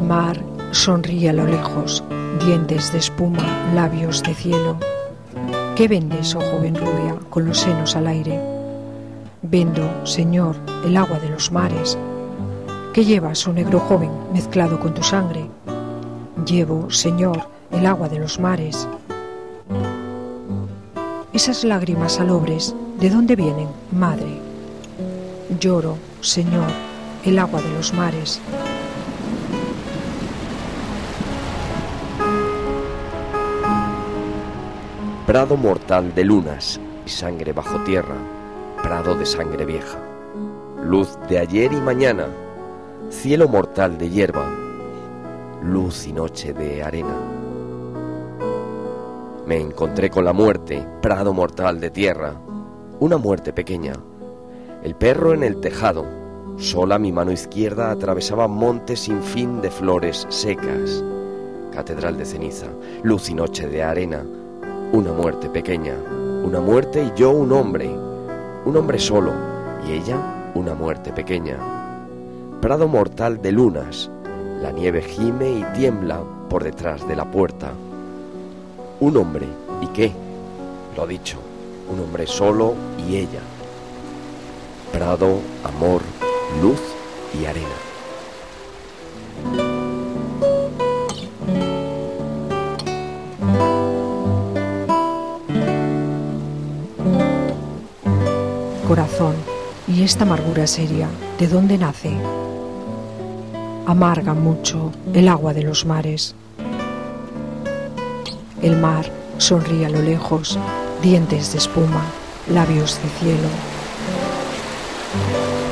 El mar sonríe a lo lejos, dientes de espuma, labios de cielo. ¿Qué vendes, oh joven rubia, con los senos al aire? Vendo, Señor, el agua de los mares. ¿Qué llevas, oh negro joven, mezclado con tu sangre? Llevo, Señor, el agua de los mares. Esas lágrimas salobres, ¿de dónde vienen, madre? Lloro, Señor, el agua de los mares. Prado mortal de lunas y sangre bajo tierra, prado de sangre vieja, luz de ayer y mañana, cielo mortal de hierba, luz y noche de arena. Me encontré con la muerte, prado mortal de tierra, una muerte pequeña, el perro en el tejado, sola mi mano izquierda atravesaba montes sin fin de flores secas, catedral de ceniza, luz y noche de arena. Una muerte pequeña, una muerte y yo un hombre solo, y ella una muerte pequeña. Prado mortal de lunas, la nieve gime y tiembla por detrás de la puerta. Un hombre, ¿y qué? Lo dicho, un hombre solo y ella. Prado, amor, luz y arena. Corazón, ¿y esta amargura seria, de dónde nace? Amarga mucho el agua de los mares. El mar sonríe a lo lejos, dientes de espuma, labios de cielo.